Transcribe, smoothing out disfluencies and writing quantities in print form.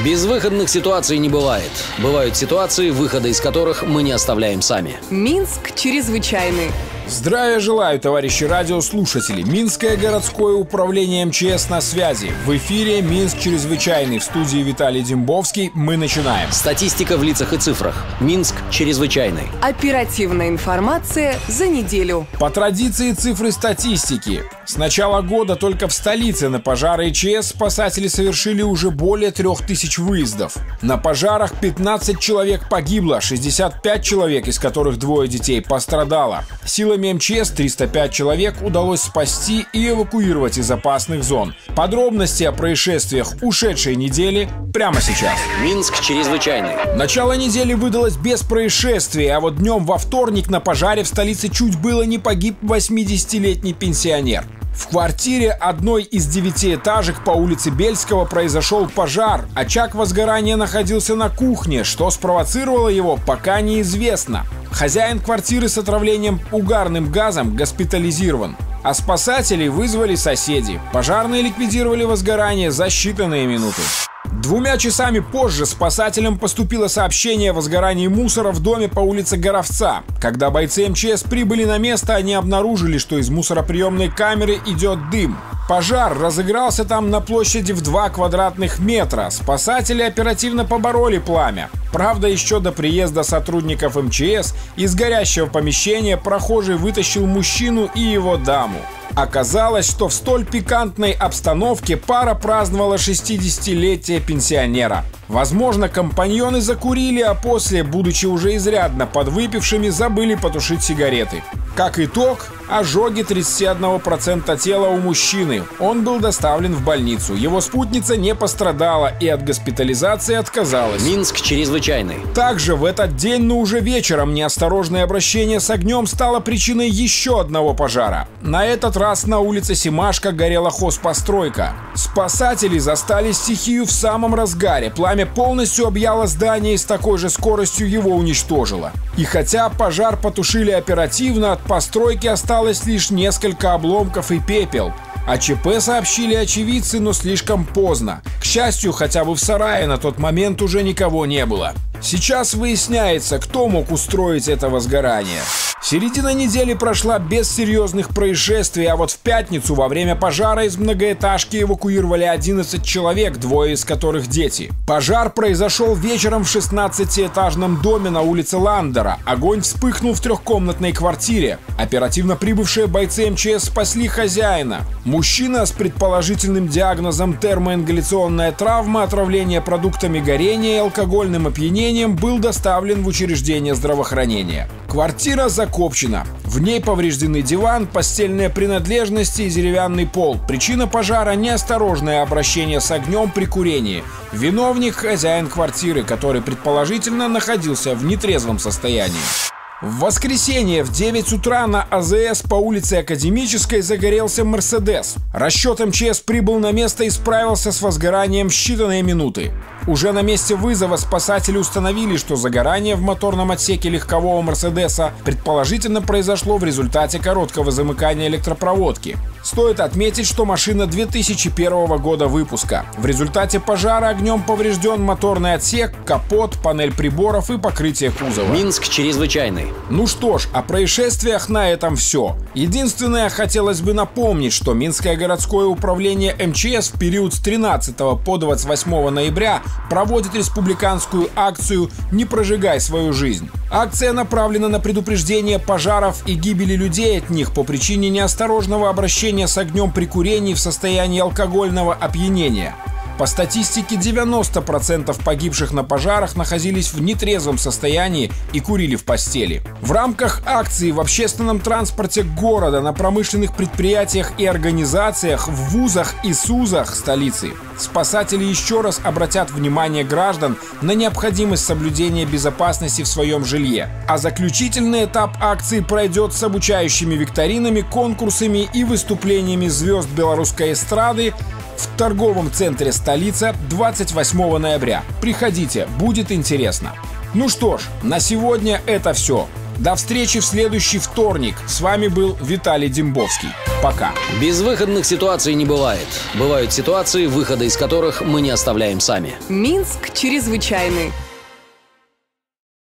Безвыходных ситуаций не бывает. Бывают ситуации, выхода из которых мы не оставляем сами. Минск чрезвычайный. Здравия желаю, товарищи радиослушатели. Минское городское управление МЧС на связи. В эфире Минск чрезвычайный. В студии Виталий Дембовский. Мы начинаем. Статистика в лицах и цифрах. Минск чрезвычайный. Оперативная информация за неделю. По традиции цифры статистики. С начала года только в столице на пожары и ЧС спасатели совершили уже более 3000 выездов. На пожарах 15 человек погибло, 65 человек, из которых 2 детей, пострадало. Силами МЧС 305 человек удалось спасти и эвакуировать из опасных зон. Подробности о происшествиях ушедшей недели прямо сейчас. Минск чрезвычайный. Начало недели выдалось без происшествий, а вот днем во вторник на пожаре в столице чуть было не погиб 80-летний пенсионер. В квартире одной из 9-этажек по улице Бельского произошел пожар. Очаг возгорания находился на кухне. Что спровоцировало его, пока неизвестно. Хозяин квартиры с отравлением угарным газом госпитализирован. А спасателей вызвали соседи. Пожарные ликвидировали возгорание за считанные минуты. 2 часами позже спасателям поступило сообщение о возгорании мусора в доме по улице Горовца. Когда бойцы МЧС прибыли на место, они обнаружили, что из мусороприемной камеры идет дым. Пожар разыгрался там на площади в 2 квадратных метра. Спасатели оперативно побороли пламя. Правда, еще до приезда сотрудников МЧС из горящего помещения прохожий вытащил мужчину и его даму. Оказалось, что в столь пикантной обстановке пара праздновала 60-летие пенсионера. Возможно, компаньоны закурили, а после, будучи уже изрядно подвыпившими, забыли потушить сигареты. Как итог, ожоги 31% тела у мужчины. Он был доставлен в больницу. Его спутница не пострадала и от госпитализации отказалась. Минск чрезвычайный. Также в этот день, но уже вечером, неосторожное обращение с огнем стало причиной еще одного пожара. На этот раз на улице Семашко горела хозпостройка. Спасатели застали стихию в самом разгаре. Пламя полностью объяло здание и с такой же скоростью его уничтожило. И хотя пожар потушили оперативно, от постройки осталось лишь несколько обломков и пепел. О ЧП сообщили очевидцы, но слишком поздно. К счастью, хотя бы в сарае на тот момент уже никого не было. Сейчас выясняется, кто мог устроить это возгорание. Середина недели прошла без серьезных происшествий, а вот в пятницу во время пожара из многоэтажки эвакуировали 11 человек, 2 из которых дети. Пожар произошел вечером в 16-этажном доме на улице Ландера. Огонь вспыхнул в 3-комнатной квартире. Оперативно прибывшие бойцы МЧС спасли хозяина. Мужчина с предположительным диагнозом термоингаляционная травма, отравление продуктами горения и алкогольным опьянением был доставлен в учреждение здравоохранения. Квартира закопчена. В ней повреждены диван, постельные принадлежности и деревянный пол. Причина пожара – неосторожное обращение с огнем при курении. Виновник – хозяин квартиры, который предположительно находился в нетрезвом состоянии. В воскресенье в 9 утра на АЗС по улице Академической загорелся «Мерседес». Расчет МЧС прибыл на место и справился с возгоранием в считанные минуты. Уже на месте вызова спасатели установили, что загорание в моторном отсеке легкового «Мерседеса» предположительно произошло в результате короткого замыкания электропроводки. Стоит отметить, что машина 2001 года выпуска. В результате пожара огнем поврежден моторный отсек, капот, панель приборов и покрытие кузова. Минск чрезвычайный. Ну что ж, о происшествиях на этом все. Единственное, хотелось бы напомнить, что Минское городское управление МЧС в период с 13 по 28 ноября проводит республиканскую акцию «Не прожигай свою жизнь». Акция направлена на предупреждение пожаров и гибели людей от них по причине неосторожного обращения с огнем при курении в состоянии алкогольного опьянения. По статистике, 90% погибших на пожарах находились в нетрезвом состоянии и курили в постели. В рамках акции в общественном транспорте города, на промышленных предприятиях и организациях, в вузах и СУЗах столицы спасатели еще раз обратят внимание граждан на необходимость соблюдения безопасности в своем жилье. А заключительный этап акции пройдет с обучающими викторинами, конкурсами и выступлениями звезд белорусской эстрады в торговом центре «Столица» 28 ноября. Приходите, будет интересно. Ну что ж, на сегодня это все. До встречи в следующий вторник. С вами был Виталий Дембовский. Пока. Безвыходных ситуаций не бывает. Бывают ситуации, выхода из которых мы не оставляем сами. Минск чрезвычайный.